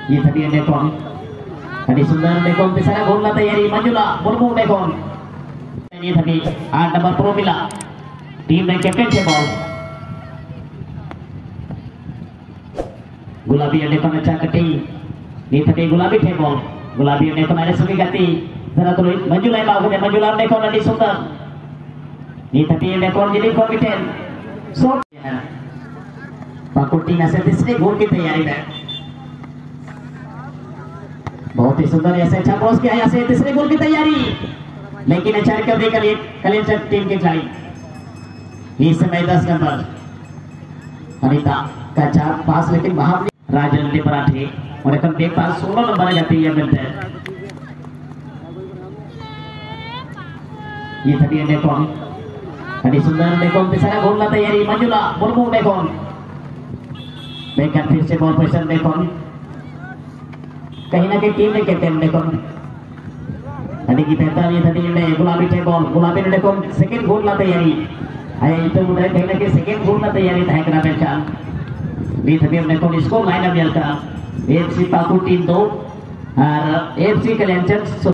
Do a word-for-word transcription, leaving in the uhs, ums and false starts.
ये tadi Nekon tadi sudah Nekon bisa gol la tayari Manjula Murmu Nekon ini tadi ada nomor Promila tim yang captain ball Gulabi Nekon acha kati ini tadi Gulabi ball Gulabi Nekon ada sugi gati zara tulis Manjula mau ke Manjula Nekon tadi sudah ini tadi Nekon jadi confident shot पाकुटी से तीसरे गोल की तैयारी में बहुत ही सुंदर ऐसे अच्छा cross किया यहाँ से तीसरे गोल की तैयारी लेकिन अच्छा रिकवरी कर कलिंचर टीम के खिलाड़ी इस समय दस नंबर अनिता का चार पास लेकिन वहां राजन ने पराठे और एक देख पास सोलह नंबर जाती है मिलते हैं ये थी नेकॉन अभी सुंदर नेकॉन तीसरा गोल की तैयारी मंजुला मुर्मू नेकॉन बैकअप फिर से बॉल पोजीशन Nekon कहीं ना कहीं टीम ने captain Nekon tadi kita tadi tadi ini Gulabi ball Gulabi Nekon second goal la tayari ay itu mudah कहीं ना कहीं second goal la tayari था करा बेचा भी तभी Nekon इसको लाइन अप मिलता एफसी पाकू टीम दो और एफसी कल्याण